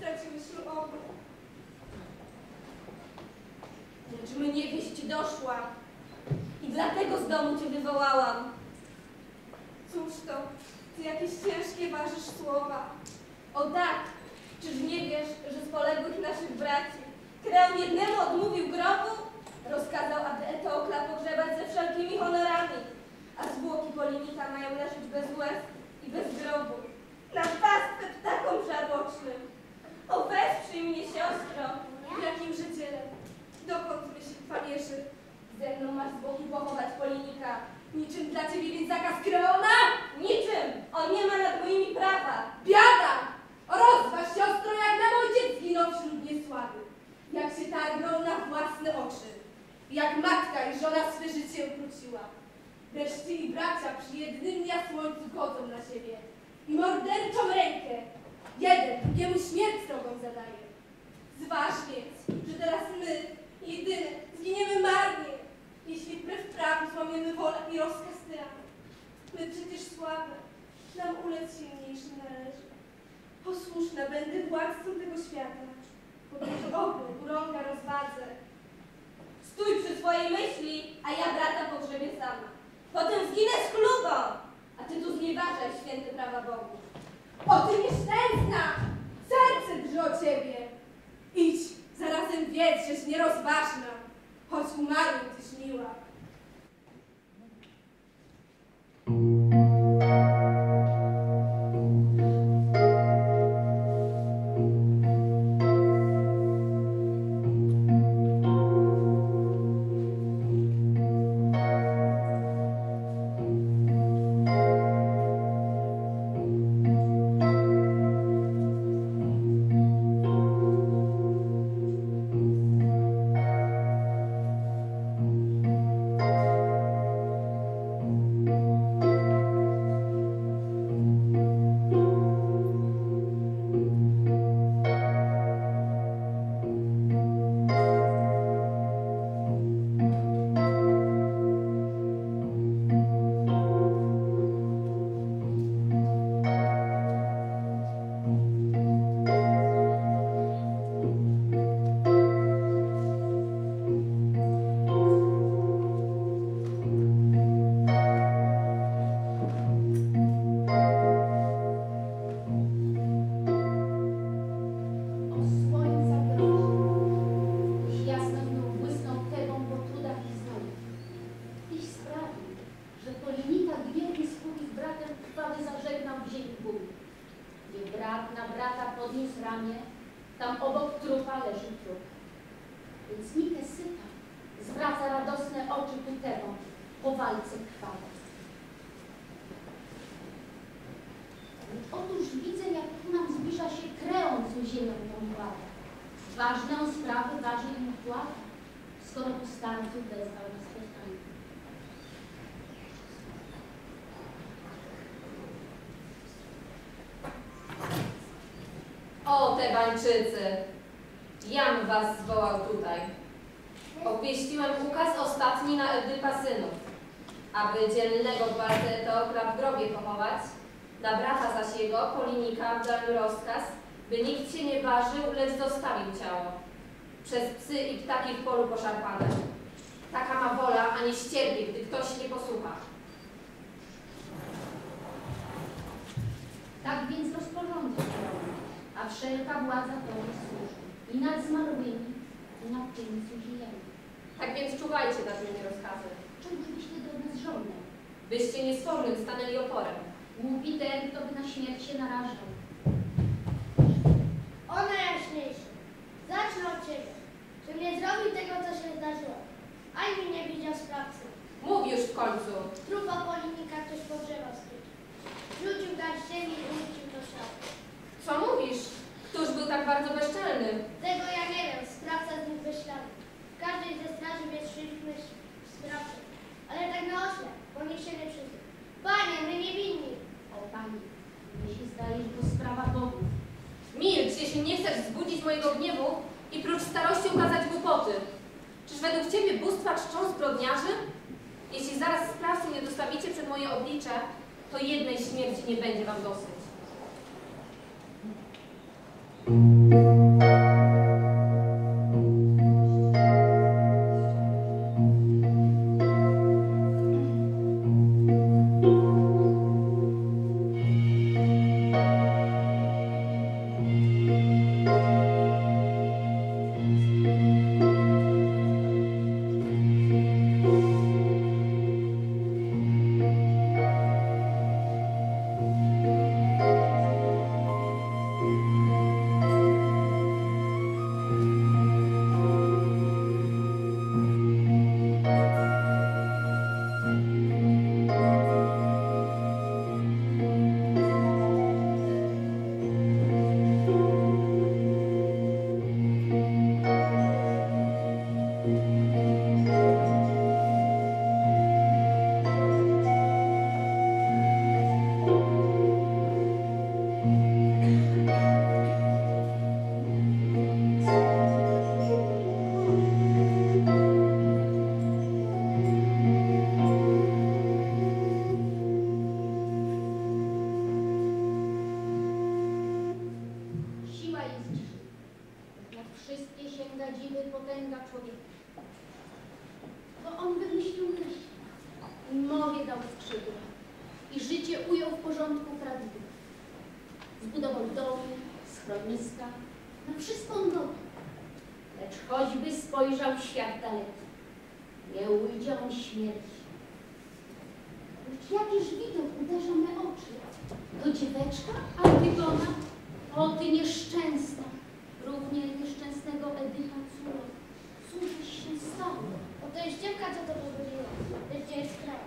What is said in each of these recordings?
straciły śluby. Lecz mnie wieść doszła i dlatego z domu cię wywołałam. Cóż to, ty jakieś ciężkie ważysz słowa. O tak, czyż nie wiesz, że z poległych naszych braci Kreon jednemu odmówił grobu? Rozkazał, aby Eteokla pogrzebać ze wszelkimi honorami, a zwłoki Polinika mają leżeć bez łez i bez grobu, na pastwę ptakom żarłocznym. O, wesprzyj mnie, siostro, w jakim życiele. Dokąd myśl pamierzy? Ze mną masz zwłoki pochować Polinika. Niczym dla ciebie więc zakaz Kreona? Niczym! On nie ma nad moimi prawa. Biada! Rozważ, siostro, jak nam ojciec zginął wśród niesławy. Jak się targnął na własne oczy. Jak matka i żona swe życie ukróciła. Wreszcie i bracia przy jednym dnia słońcu godzą na siebie. I morderczą rękę. Jeden drugiemu śmierć drogą zadaje. Zważ więc, że teraz my, jedyne, zginiemy marnie, jeśli wbrew prawu złamiemy wolę i rozkaz tyrana. My przecież słabe, nam ulec silniejszy należy. Posłuszna będę władcą tego świata, podróż ogół, urąga rozwadze. Stój przy swojej myśli, a ja brata pogrzebie sama. Potem zginę z chlubą, a ty tu znieważaj święte prawa Bogu. O ty nieszczęsna! Serce drży o ciebie! Idź, zarazem wiedz, żeś nierozważna, choć umarłym tyś miła. O, Tebańczycy! Jam was zwołał tutaj. Obwieściłem ukaz ostatni na Edypa synów, aby dzielnego w walce Eteokla w grobie pochować, na brata zaś jego, Polinika, dał rozkaz, by nikt się nie ważył, lecz zostawił ciało. Przez psy i ptaki w polu poszarpane. Taka ma wola, a nie ścierpie, gdy ktoś nie posłucha. Tak więc rozporządzę Kreon, a wszelka władza to jest służba i nad zmarłymi, i nad tymi, co żyją. Tak więc czuwajcie nad tymi rozkazy. Czemu byście do nas żołnierz? Byście niesfornym stanęli oporem. Głupi ten, kto by na śmierć się narażał. O najjaśniejszy, zacznę od ciebie. Czym nie zrobił tego, co się zdarzyło, ani nie widział sprawcy. Mów już w końcu. Trupa Polinika ktoś pogrzewał skrycie. Rzucił garść ziemi i rzucił do ciała. Co mówisz? Któż był tak bardzo bezczelny? Tego ja nie wiem, sprawca z nim bez śladu. W każdej ze straży wietrzyliśmy sprawcę, ale tak na ośle, bo nikt się nie przyznał. Panie, my nie winni. O Panie, mnie się zdaje, że to sprawa Bogów. Milcz, jeśli nie chcesz wzbudzić mojego gniewu i prócz starości ukazać głupoty. Czyż według ciebie bóstwa czczą zbrodniarzy? Jeśli zaraz sprawcy nie dostawicie przed moje oblicze, to jednej śmierci nie będzie wam dosyć. Zbudował domy, schroniska, na wszystko on gotowy. Lecz choćby spojrzał świat daleki, nie ujdzie on śmierci. Lecz jakiż widok uderza me oczy? To dzieweczka Antygona? O ty nieszczęsna, równie nieszczęsnego Edypa córo. Cóżeś się stało? Oto jest dziewka, co to pogodziła. Lecz gdzie jest kraj?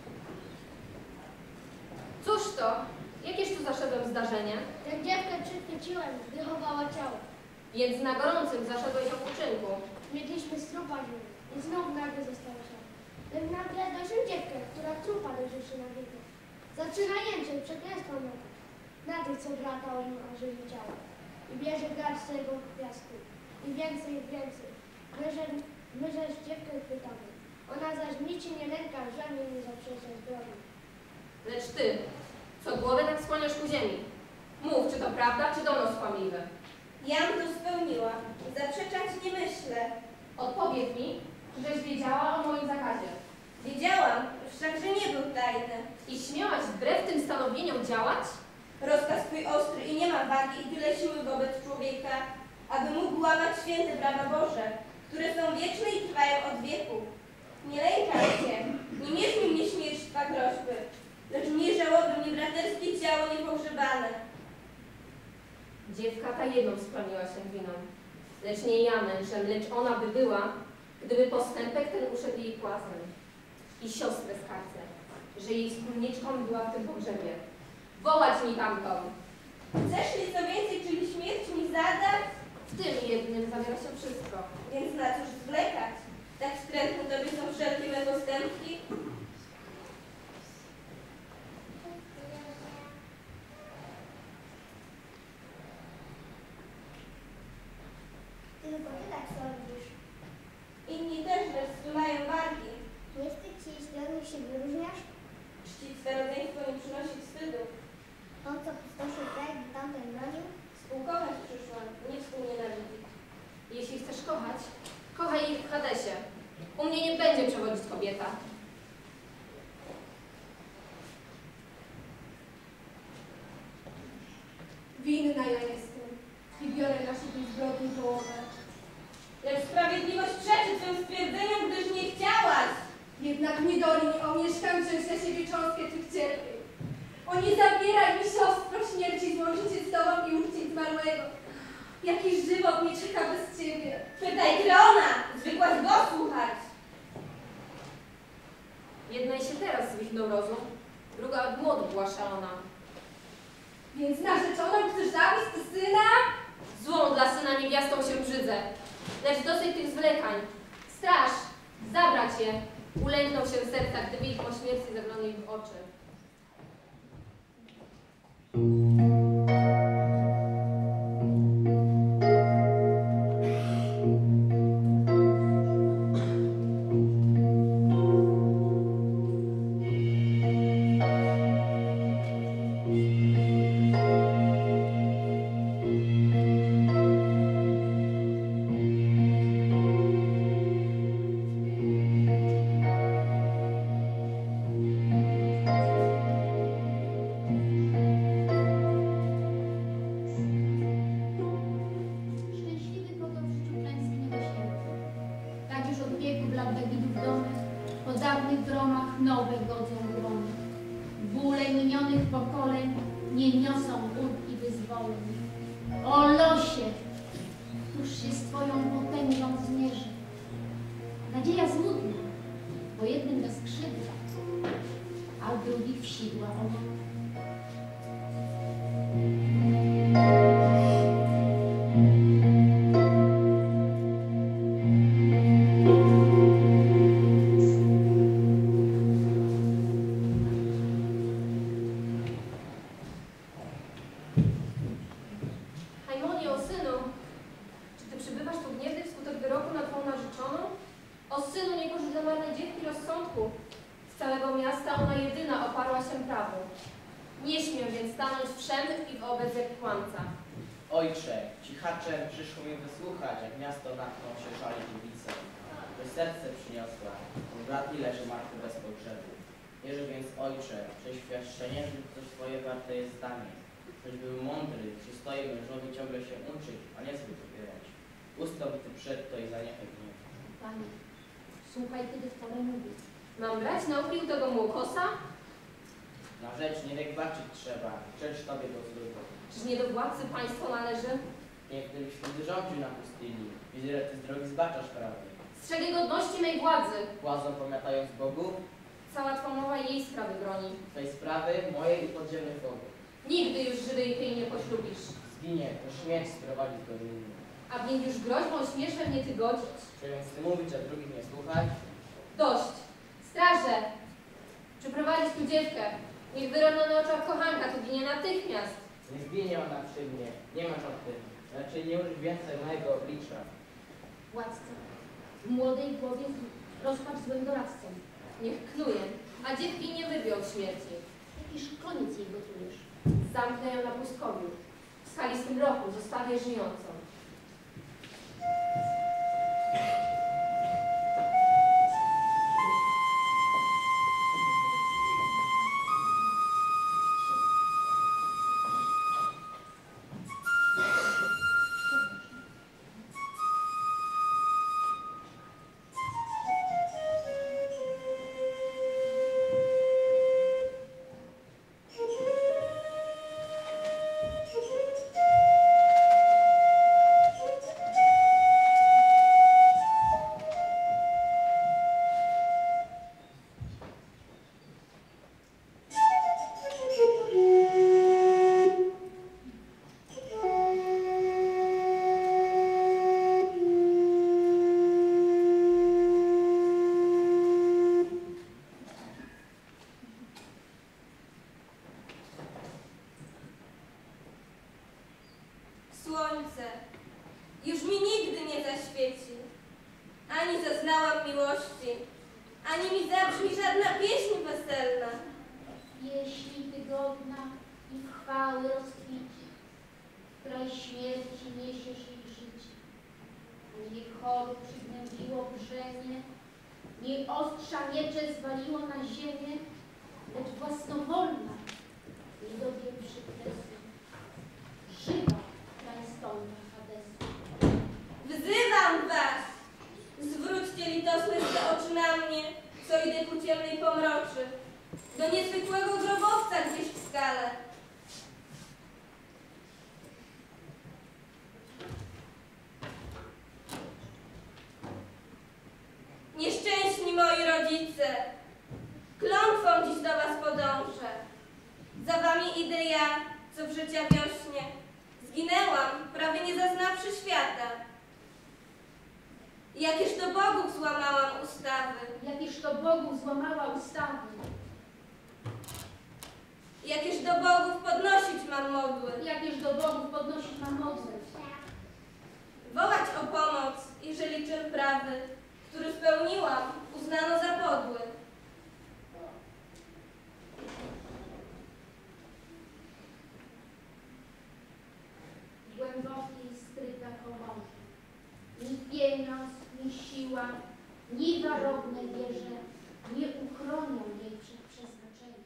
Cóż to? Jakież tu zaszedłem zdarzenie? Tę dziewkę przychwyciłem, gdy chowała ciało. Więc na gorącym zaszedłeś o uczynku. Miedliśmy z trupa ziemi i znowu nagle została się. Lecz nagle dojrzę dziewkę, która trupa leży na wieku. Zaczyna jęczeć, przekleństwo miotać. Na tych, co brata o nim ożywi ciało. I bierze garść tego piasku. I więcej, i więcej. My żeś dziewkę chwytamy. Ona zaś nic się nie lęka, żadnie nie zaprzecza zbrodni. Lecz ty, co głowę tak skłaniasz ku ziemi. Mów, czy to prawda, czy donos kłamliwy. Jam to spełniła. Zaprzeczać nie myślę. Odpowiedz mi, żeś wiedziała o moim zakazie. Wiedziałam, wszakże nie był tajny. I śmiałaś wbrew tym stanowieniom działać? Rozkaz twój ostry i nie ma wagi i tyle siły wobec człowieka, aby mógł łamać święte prawa Boże, które są wieczne i trwają od wieków. Nie lękaj się, nie mierzmi mnie śmierć twa groźby, lecz mnie żałoby, mnie braterskie ciało niepogrzebane. Dziewka ta jedną skłoniła się winą, lecz nie ja mężem, lecz ona by była, gdyby postępek ten uszedł jej płazem. I siostrę skarcę, że jej wspólniczką była w tym pogrzebie. Wołać mi tamtą! Chcesz li co więcej, czyli śmierć mi zadać? W tym jednym zawiera się wszystko. Więc na cóż zwlekać? Tak wstrętne tobie są wszelkie me postępki? Tylko ty tak sądzisz. Inni też lecz stumają wargi. Nie wstyd ci, jeśli od nich się wyróżniasz? Czcić swe rodzeństwo nie przynosi wstydu. On, co pustoszył kraj, by tamten bronił? Współkochać przyszłam, nie współnienawidzić. Jeśli chcesz kochać, kochaj ich w Hadesie. U mnie nie będzie przewodzić kobieta. Winna ja jestem i biorę na siebie zbrodni połowę. Lecz sprawiedliwość przeczy twym stwierdzeniom, gdyż nie chciałaś. Jednak nie doli mi omieszkam wziąć na siebie cząstkę tych cierpień. O, nie zabieraj mi siostro śmierci, złączycie z tobą i uczcić zmarłego. Jakiś żywot mnie czeka bez ciebie. Pytaj Kreona, zwykła z go słuchać. Jednej się teraz zwichnął rozum, druga od młodu była szalona. Więc narzeczoną chcesz zabić ty syna? Złą dla syna niewiastą się brzydzę, lecz dosyć tych zwlekań. Straż, zabrać je. Ulęknął się serca, gdy wilk o śmierci zaglądał im w oczy. które minionych pokoleń nie niosą ulg i wyzwoleń. O losie, któż się z Twoją potęgą zmierzy? Nadzieja złudna, bo jednym do skrzydła, a drugi w sidła obok. Hajmonio, synu, czy ty przybywasz tu gniewny wskutek wyroku na twą narzeczoną? O synu, nie korzyść dla marnej dziewki rozsądku. Z całego miasta ona jedyna oparła się prawu. Nie śmiem więc stanąć wszem i wobec jak kłamca. Ojcze, cichaczem przyszło mi wysłuchać, jak miasto natknął się szali dziewicę, że serce przyniosła, bo brat i leży martwy bez pogrzebu. Wierzę więc, ojcze, że świadczenie, że coś swoje warte jest zdanie, choć był mądry, przystoi mężowi ciągle się uczyć, a nie zbyt wybierać. Ustąp ty przed to i zaniechaj gniew. Panie, słuchaj, kiedy w pole mówi. Mam brać nauki u tego młokosa? Na rzecz nie wiek baczyć trzeba, rzecz tobie do złego. Czyż nie do władcy państwo należy? Niech tym wtedy rządził na pustyni, widzę, że ty z drogi zbaczasz prawdy. Strzegę godności mej władzy. Władzą pomiatając Bogu, Cała twa mowa jej sprawy broni. twej sprawy, mojej i podziemnych bogów. Nigdy już Żydy tej nie poślubisz. Zginie, to śmierć sprowadzi do ruiny. A więc już groźbą śmieszem nie ty godzić. Czy więc ty mówić, a drugich nie słuchać? Dość! Straże! Przyprowadzić tu dziewkę. Niech wyrona na oczach kochanka tu ginie natychmiast. Nie zginie ona przy mnie, nie masz o tym. Raczej nie użyj więcej mojego oblicza. Władca, w młodej głowie rozpacz złym doradcą. Niech knuje, a dziewki nie wyrwie od śmierci. Jakiż koniec jej gotujesz? Zamknę ją na pustkowiu. W skalistym roku zostawię żyjącą. Słońce już mi nigdy nie zaświeci, ani zaznałam miłości, ani mi zabrzmi żadna pieśń weselna. Pieśni wygodna i w chwały rozkwicie, w kraj śmierci niesiesz ich życie. Nie chorób przygnębiło brzemię, nie ostrza miecze zwaliło na ziemię, lecz własnowolna nie dowięwszy kresu. Żywa krajstolna Hadesu. Wzywam was! Zwróćcie litosne swe oczy na mnie, co idę ku ciemnej pomroczy, do niezwykłego grobowca gdzieś w skale. Nieszczęśni moi rodzice, klątwą dziś do was podążę. Za wami idę ja, co w życia wiośnie zginęłam, prawie nie zaznawszy świata. Jakież do bogów złamałam ustawy, Jakież to Bogu złamała ustawy, jakież do bogów podnosić mam modły, jakież do Bogów podnosić mam modlę. wołać o pomoc, jeżeli czyn prawy, który spełniłam, uznano za podły. Głębokiej skryta komorze. Ni pieniądz, ni siła, ni warowne wieże nie uchronią jej przed przeznaczeniem.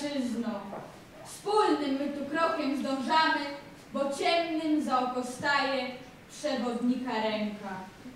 starszyzno. Wspólnym my tu krokiem zdążamy, bo ciemnym za oko staje przewodnika ręka.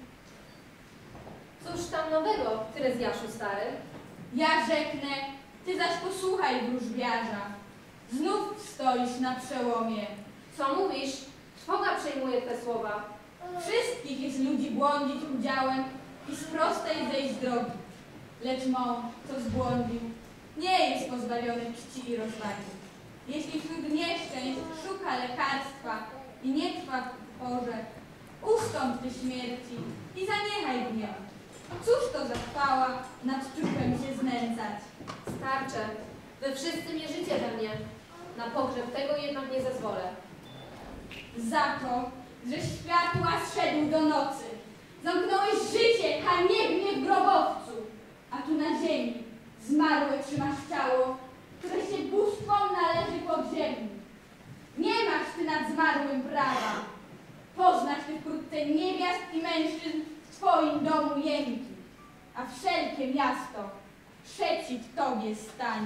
Cóż tam nowego, Terezjaszu stary? Ja rzeknę, ty zaś posłuchaj wróżbiarza. Znów stoisz na przełomie. Co mówisz? Trwoga przejmuje te słowa. Wszystkich jest ludzi błądzić udziałem i z prostej zejść drogi. Lecz mąż, co zbłądził, nie jest pozbawiony czci i rozwagi. Jeśli wśród nieszczęść szuka lekarstwa i nie trwa w porze, ustąp ty śmierci i zaniechaj gniew. Cóż to za chwała nad trupem się znęcać? Starcze, wy wszyscy mierzycie we mnie. Na pogrzeb tego jednak nie zezwolę. Za to, że światła zszedł do nocy. Zamknąłeś życie haniebnie w grobowcu, a tu na ziemi zmarłe trzymasz ciało, które się bóstwom należy podziemnie. Nie masz ty nad zmarłym prawa. Poznasz ty wkrótce niewiast i mężczyzn w twoim domu jęki, a wszelkie miasto przeciw tobie stanie.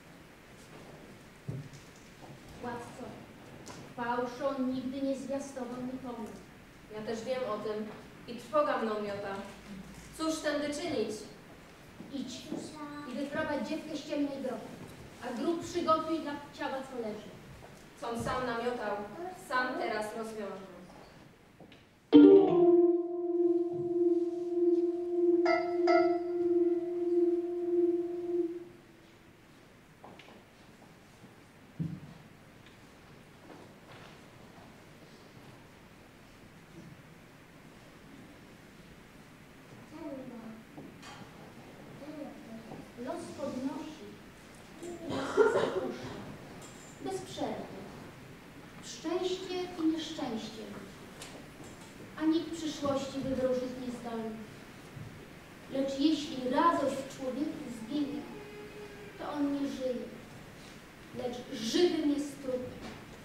Władco, fałszu on nigdy nie zwiastował nikomu. Ja też wiem o tym i trwoga mną miota. Cóż tędy czynić? Idź i wyprowadź dziewkę z ciemnej drogi, a grób przygotuj dla ciała, co leży. Com sam namiotał, sam teraz rozwiążę. Los podnosi, los zapuszcza, bez przerwy. Szczęście i nieszczęście ludzi, a nikt przyszłości wywróżyć nie zdolny. Lecz jeśli radość w człowieku zginie, to on nie żyje, lecz żywym jest trupem.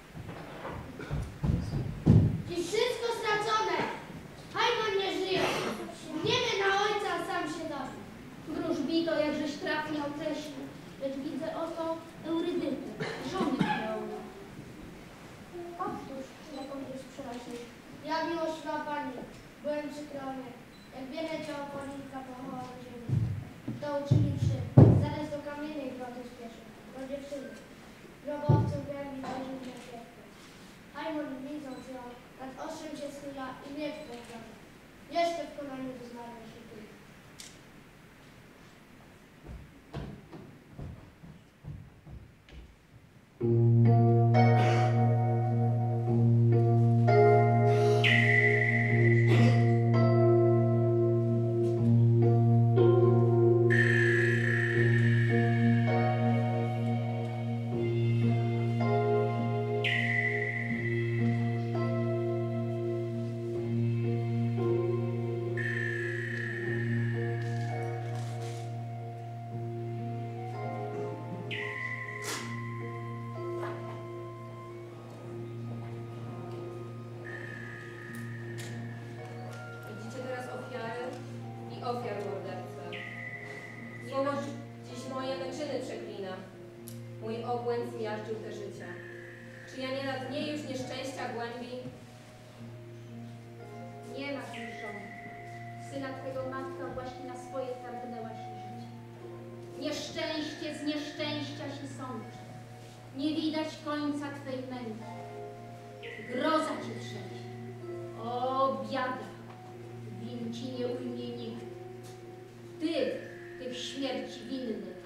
I wszystko stracone! Hajman nie żyje! Gniemy na ojca, a sam się dowie. Wróżbito, jakżeś trafnie określił, lecz widzę oto Eurydytę, żonę Kreona. Powtórz, jaką już przynosisz. Ja miłościwa pani, byłem przy Kreonie. Jak bierne ciało polinka pochował do ziemi. To uczyniwszy, zaraz do kamiennej groty spieszy. Do dziewczyny. Grobowcy głębi leży na świetkę. Hajmon widząc ją, nad ostrzem się schyla i miecz pokłada. Jeszcze w konaniu do zmarłej szykuje. Widzicie teraz ofiary i ofiar mordercy. Niemoż dziś moje męczyny przeklina. Mój obłęd zmiażdżył te życie. Czy ja nie na dnie już nieszczęścia głębi? Nie masz już żony. Syna twego matka właśnie na swoje targnęła się życie. Nieszczęście z nieszczęścia się sączy. Nie widać końca twej męki. Groza cię trzęsie. O, biada! Win ci nie ujmie nikt. Ty w śmierci winny.